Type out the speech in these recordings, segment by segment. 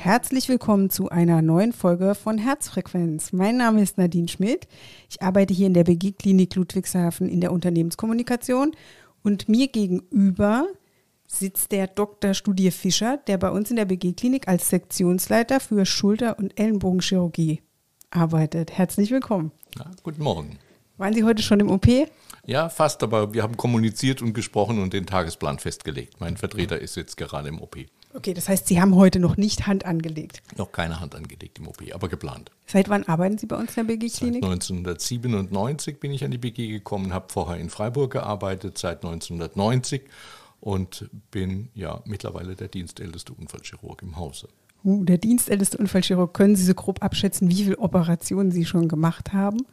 Herzlich willkommen zu einer neuen Folge von Herzfrequenz. Mein Name ist Nadine Schmidt. Ich arbeite hier in der BG-Klinik Ludwigshafen in der Unternehmenskommunikation und mir gegenüber sitzt der Dr. Studie Fischer, der bei uns in der BG-Klinik als Sektionsleiter für Schulter- und Ellenbogenchirurgie arbeitet. Herzlich willkommen. Ja, guten Morgen. Waren Sie heute schon im OP? Ja, fast, aber wir haben kommuniziert und gesprochen und den Tagesplan festgelegt. Mein Vertreter ist jetzt gerade im OP. Okay, das heißt, Sie haben heute noch nicht Hand angelegt? Noch keine Hand angelegt im OP, aber geplant. Seit wann arbeiten Sie bei uns in der BG-Klinik? Seit 1997 bin ich an die BG gekommen, habe vorher in Freiburg gearbeitet, seit 1990 und bin ja mittlerweile der dienstälteste Unfallchirurg im Hause. Der dienstälteste Unfallchirurg. Können Sie so grob abschätzen, wie viele Operationen Sie schon gemacht haben?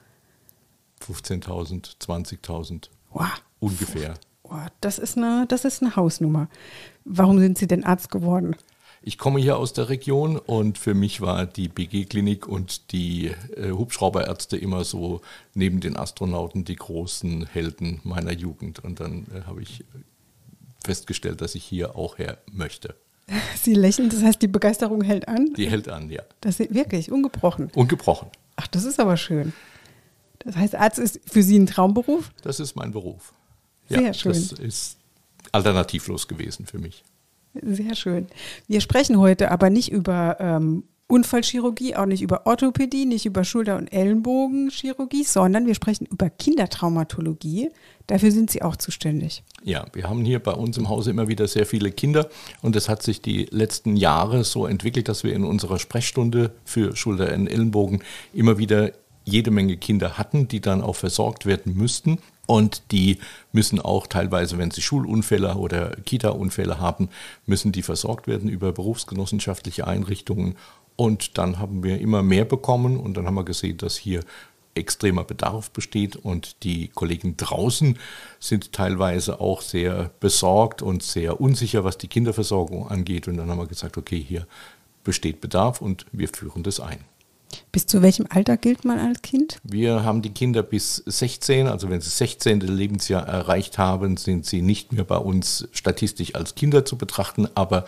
15.000, 20.000 ungefähr. Das ist eine Hausnummer. Warum sind Sie denn Arzt geworden? Ich komme hier aus der Region und für mich war die BG-Klinik und die Hubschrauberärzte immer so neben den Astronauten die großen Helden meiner Jugend. Und dann habe ich festgestellt, dass ich hier auch her möchte. Sie lächeln, das heißt, die Begeisterung hält an? Die hält an, ja. Das ist wirklich ungebrochen? Ungebrochen. Ach, das ist aber schön. Das heißt, Arzt ist für Sie ein Traumberuf? Das ist mein Beruf. Sehr schön. Das ist alternativlos gewesen für mich. Sehr schön. Wir sprechen heute aber nicht über Unfallchirurgie, auch nicht über Orthopädie, nicht über Schulter- und Ellenbogenchirurgie, sondern wir sprechen über Kindertraumatologie. Dafür sind Sie auch zuständig. Ja, wir haben hier bei uns im Hause immer wieder sehr viele Kinder und es hat sich die letzten Jahre so entwickelt, dass wir in unserer Sprechstunde für Schulter- und Ellenbogen immer wieder jede Menge Kinder hatten, die dann auch versorgt werden müssten. Und die müssen auch teilweise, wenn sie Schulunfälle oder Kita-Unfälle haben, müssen die versorgt werden über berufsgenossenschaftliche Einrichtungen. Und dann haben wir immer mehr bekommen und dann haben wir gesehen, dass hier extremer Bedarf besteht. Und die Kollegen draußen sind teilweise auch sehr besorgt und sehr unsicher, was die Kinderversorgung angeht. Und dann haben wir gesagt, okay, hier besteht Bedarf und wir führen das ein. Bis zu welchem Alter gilt man als Kind? Wir haben die Kinder bis 16, also wenn sie 16. Lebensjahr erreicht haben, sind sie nicht mehr bei uns statistisch als Kinder zu betrachten, aber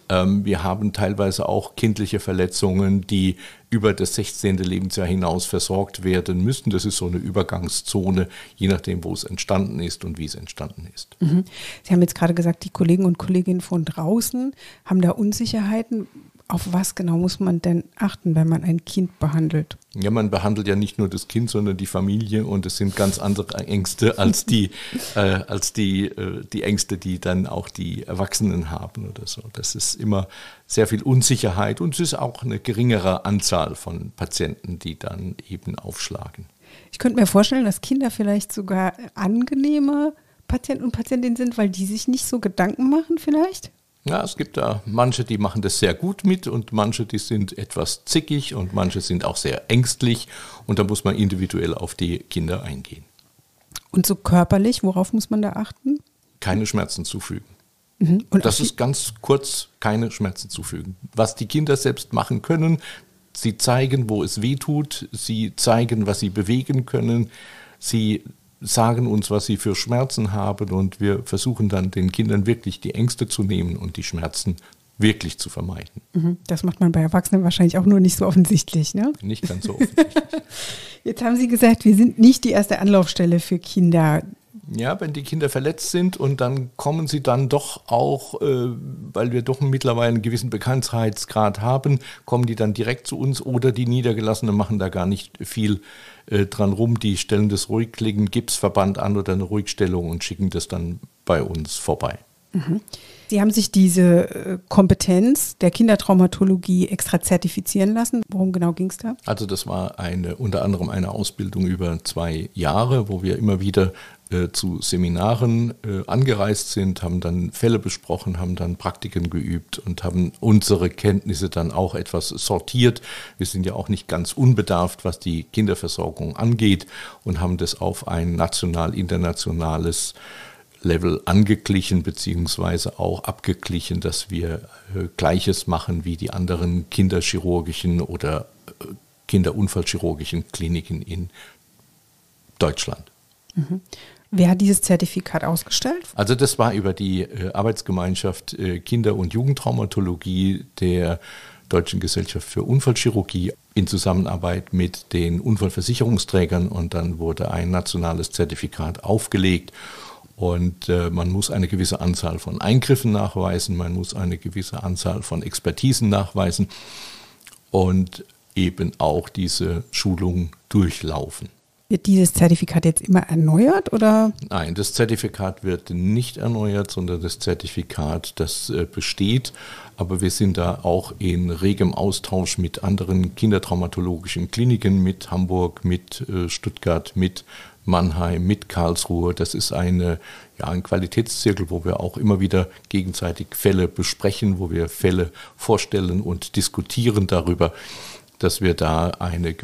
wir haben teilweise auch kindliche Verletzungen, die über das 16. Lebensjahr hinaus versorgt werden müssen. Das ist so eine Übergangszone, je nachdem, wo es entstanden ist und wie es entstanden ist. Mhm. Sie haben jetzt gerade gesagt, die Kollegen und Kolleginnen von draußen haben da Unsicherheiten. Auf was genau muss man denn achten, wenn man ein Kind behandelt? Ja, man behandelt ja nicht nur das Kind, sondern die Familie und es sind ganz andere Ängste als die Ängste, die dann auch die Erwachsenen haben oder so. Das ist immer sehr viel Unsicherheit und es ist auch eine geringere Anzahl von Patienten, die dann eben aufschlagen. Ich könnte mir vorstellen, dass Kinder vielleicht sogar angenehme Patienten und Patientinnen sind, weil die sich nicht so Gedanken machen vielleicht? Ja, es gibt da manche, die machen das sehr gut mit und manche, die sind etwas zickig und manche sind auch sehr ängstlich und da muss man individuell auf die Kinder eingehen. Und so körperlich, worauf muss man da achten? Keine Schmerzen zufügen. Mhm. Und das ist ganz kurz, keine Schmerzen zufügen. Was die Kinder selbst machen können, sie zeigen, wo es weh tut, sie zeigen, was sie bewegen können, sie sagen uns, was sie für Schmerzen haben und wir versuchen dann den Kindern wirklich die Ängste zu nehmen und die Schmerzen wirklich zu vermeiden. Das macht man bei Erwachsenen wahrscheinlich auch nur nicht so offensichtlich, ne? Nicht ganz so offensichtlich. Jetzt haben Sie gesagt, wir sind nicht die erste Anlaufstelle für Kinder. Ja, wenn die Kinder verletzt sind und dann kommen sie dann doch auch, weil wir doch mittlerweile einen gewissen Bekanntheitsgrad haben, kommen die dann direkt zu uns oder die Niedergelassenen machen da gar nicht viel dran rum. Die stellen das ruhig-liegenden Gipsverband an oder eine Ruhigstellung und schicken das dann bei uns vorbei. Mhm. Sie haben sich diese Kompetenz der Kindertraumatologie extra zertifizieren lassen. Worum genau ging es da? Also das war unter anderem eine Ausbildung über 2 Jahre, wo wir immer wieder zu Seminaren angereist sind, haben dann Fälle besprochen, haben dann Praktiken geübt und haben unsere Kenntnisse dann auch etwas sortiert. Wir sind ja auch nicht ganz unbedarft, was die Kinderversorgung angeht und haben das auf ein national-internationales Level angeglichen beziehungsweise auch abgeglichen, dass wir Gleiches machen wie die anderen kinderchirurgischen oder kinderunfallchirurgischen Kliniken in Deutschland. Mhm. Wer hat dieses Zertifikat ausgestellt? Also das war über die Arbeitsgemeinschaft Kinder- und Jugendtraumatologie der Deutschen Gesellschaft für Unfallchirurgie in Zusammenarbeit mit den Unfallversicherungsträgern und dann wurde ein nationales Zertifikat aufgelegt. Und man muss eine gewisse Anzahl von Eingriffen nachweisen, man muss eine gewisse Anzahl von Expertisen nachweisen und eben auch diese Schulung durchlaufen. Wird dieses Zertifikat jetzt immer erneuert oder? Nein, das Zertifikat wird nicht erneuert, sondern das Zertifikat, das besteht. Aber wir sind da auch in regem Austausch mit anderen kindertraumatologischen Kliniken, mit Hamburg, mit Stuttgart, mit Mannheim, mit Karlsruhe. Das ist ein Qualitätszirkel, wo wir auch immer wieder gegenseitig Fälle besprechen, wo wir Fälle vorstellen und diskutieren darüber, dass wir da einen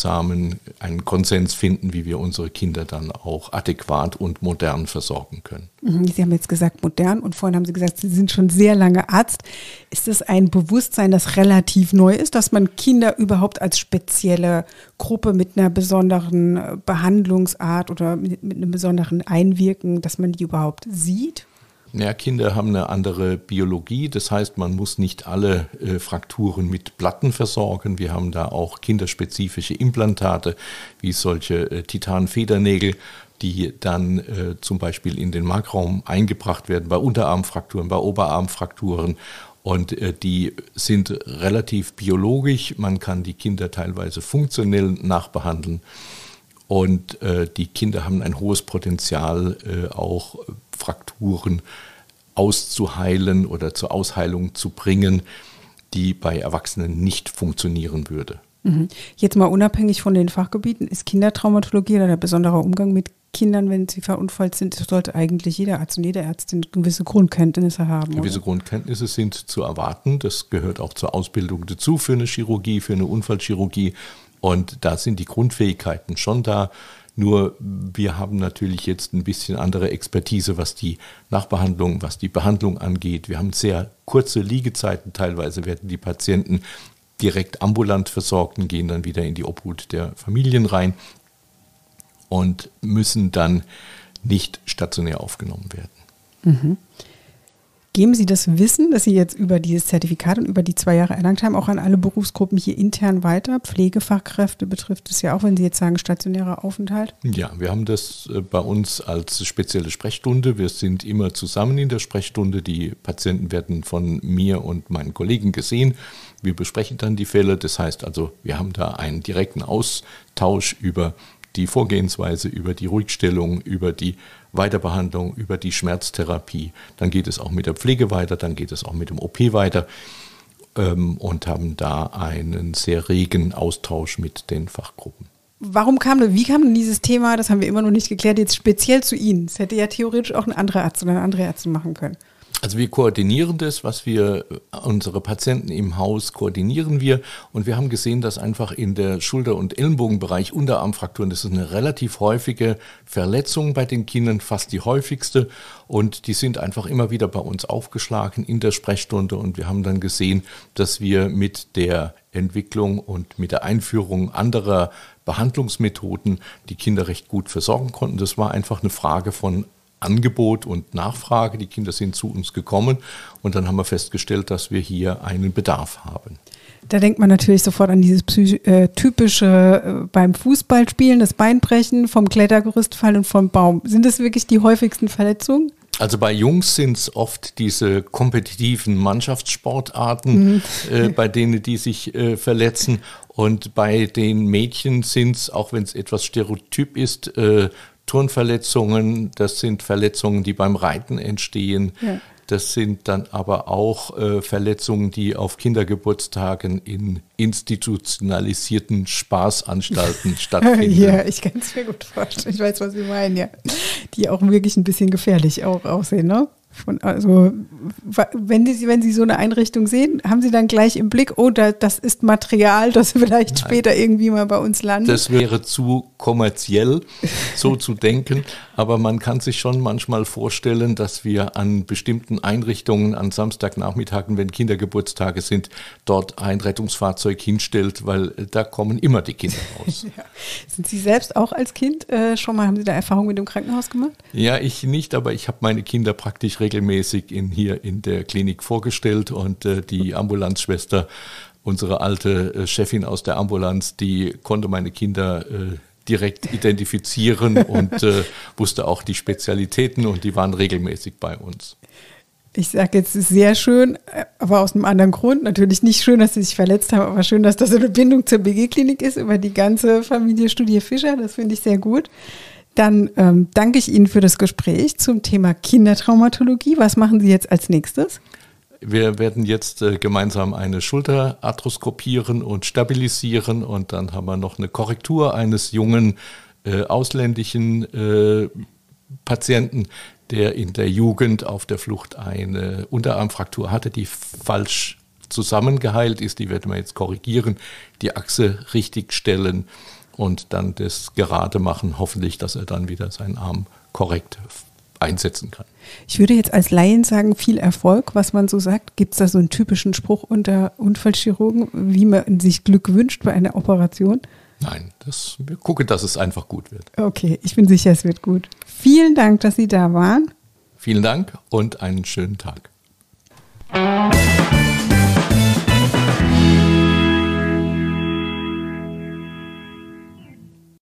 Konsens finden, wie wir unsere Kinder dann auch adäquat und modern versorgen können. Sie haben jetzt gesagt modern und vorhin haben Sie gesagt, Sie sind schon sehr lange Arzt. Ist es ein Bewusstsein, das relativ neu ist, dass man Kinder überhaupt als spezielle Gruppe mit einer besonderen Behandlungsart oder mit einem besonderen Einwirken, dass man die überhaupt sieht? Ja, Kinder haben eine andere Biologie, das heißt, man muss nicht alle Frakturen mit Platten versorgen. Wir haben da auch kinderspezifische Implantate, wie solche Titanfedernägel, die dann zum Beispiel in den Markraum eingebracht werden bei Unterarmfrakturen, bei Oberarmfrakturen. Und die sind relativ biologisch, man kann die Kinder teilweise funktionell nachbehandeln. Und die Kinder haben ein hohes Potenzial, auch Frakturen auszuheilen oder zur Ausheilung zu bringen, die bei Erwachsenen nicht funktionieren würde. Jetzt mal unabhängig von den Fachgebieten, ist Kindertraumatologie oder der besondere Umgang mit Kindern, wenn sie verunfallt sind, sollte eigentlich jeder Arzt und jede Ärztin gewisse Grundkenntnisse haben. Gewisse Grundkenntnisse sind zu erwarten. Das gehört auch zur Ausbildung dazu für eine Chirurgie, für eine Unfallchirurgie. Und da sind die Grundfähigkeiten schon da. Nur wir haben natürlich jetzt ein bisschen andere Expertise, was die Nachbehandlung, was die Behandlung angeht. Wir haben sehr kurze Liegezeiten. Teilweise werden die Patienten direkt ambulant versorgt und gehen dann wieder in die Obhut der Familien rein und müssen dann nicht stationär aufgenommen werden. Geben Sie das Wissen, das Sie jetzt über dieses Zertifikat und über die 2 Jahre erlangt haben, auch an alle Berufsgruppen hier intern weiter? Pflegefachkräfte betrifft es ja auch, wenn Sie jetzt sagen stationärer Aufenthalt? Ja, wir haben das bei uns als spezielle Sprechstunde. Wir sind immer zusammen in der Sprechstunde. Die Patienten werden von mir und meinen Kollegen gesehen. Wir besprechen dann die Fälle. Das heißt also, wir haben da einen direkten Austausch über die Vorgehensweise, über die Ruhigstellung, über die Weiterbehandlung, über die Schmerztherapie. Dann geht es auch mit der Pflege weiter, dann geht es auch mit dem OP weiter und haben da einen sehr regen Austausch mit den Fachgruppen. Wie kam denn dieses Thema, das haben wir immer noch nicht geklärt, jetzt speziell zu Ihnen? Das hätte ja theoretisch auch ein anderer Arzt oder eine andere Ärztin machen können. Also wir koordinieren das, unsere Patienten im Haus koordinieren wir und wir haben gesehen, dass einfach in der Schulter- und Ellenbogenbereich Unterarmfrakturen, das ist eine relativ häufige Verletzung bei den Kindern, fast die häufigste und die sind einfach immer wieder bei uns aufgeschlagen in der Sprechstunde und wir haben dann gesehen, dass wir mit der Entwicklung und mit der Einführung anderer Behandlungsmethoden die Kinder recht gut versorgen konnten. Das war einfach eine Frage von Angebot und Nachfrage. Die Kinder sind zu uns gekommen und dann haben wir festgestellt, dass wir hier einen Bedarf haben. Da denkt man natürlich sofort an dieses typische beim Fußballspielen, das Beinbrechen, vom Klettergerüst fallen und vom Baum. Sind das wirklich die häufigsten Verletzungen? Also bei Jungs sind es oft diese kompetitiven Mannschaftssportarten, bei denen die sich verletzen. Und bei den Mädchen sind es, auch wenn es etwas stereotyp ist, Turnverletzungen, das sind Verletzungen, die beim Reiten entstehen. Ja. Das sind dann aber auch Verletzungen, die auf Kindergeburtstagen in institutionalisierten Spaßanstalten stattfinden. Ja, ich kann es mir gut vorstellen. Ich weiß, was Sie meinen, ja. Die auch wirklich ein bisschen gefährlich auch aussehen, ne? Also wenn Sie so eine Einrichtung sehen, haben Sie dann gleich im Blick, oh, das ist Material, das vielleicht später irgendwie mal bei uns landet? Das wäre zu kommerziell, so zu denken. Aber man kann sich schon manchmal vorstellen, dass wir an bestimmten Einrichtungen an Samstagnachmittagen, wenn Kindergeburtstage sind, dort ein Rettungsfahrzeug hinstellt, weil da kommen immer die Kinder raus. Ja. Sind Sie selbst auch als Kind haben Sie da Erfahrung mit dem Krankenhaus gemacht? Ja, ich nicht, aber ich habe meine Kinder praktisch regelmäßig hier in der Klinik vorgestellt und die Ambulanzschwester unsere alte Chefin aus der Ambulanz, die konnte meine Kinder direkt identifizieren und wusste auch die Spezialitäten und die waren regelmäßig bei uns. Ich sage jetzt sehr schön, aber aus einem anderen Grund. Natürlich nicht schön, dass sie sich verletzt haben, aber schön, dass das so eine Bindung zur BG-Klinik ist über die ganze Familie Studier-Fischer. Das finde ich sehr gut. Dann danke ich Ihnen für das Gespräch zum Thema Kindertraumatologie. Was machen Sie jetzt als nächstes? Wir werden jetzt gemeinsam eine Schulter arthroskopieren und stabilisieren und dann haben wir noch eine Korrektur eines jungen ausländischen Patienten, der in der Jugend auf der Flucht eine Unterarmfraktur hatte, die falsch zusammengeheilt ist. Die werden wir jetzt korrigieren, die Achse richtig stellen und dann das gerade machen. Hoffentlich, dass er dann wieder seinen Arm korrekt einsetzen kann. Ich würde jetzt als Laien sagen, viel Erfolg, was man so sagt. Gibt es da so einen typischen Spruch unter Unfallchirurgen, wie man sich Glück wünscht bei einer Operation? Nein, wir gucken, dass es einfach gut wird. Okay, ich bin sicher, es wird gut. Vielen Dank, dass Sie da waren. Vielen Dank und einen schönen Tag.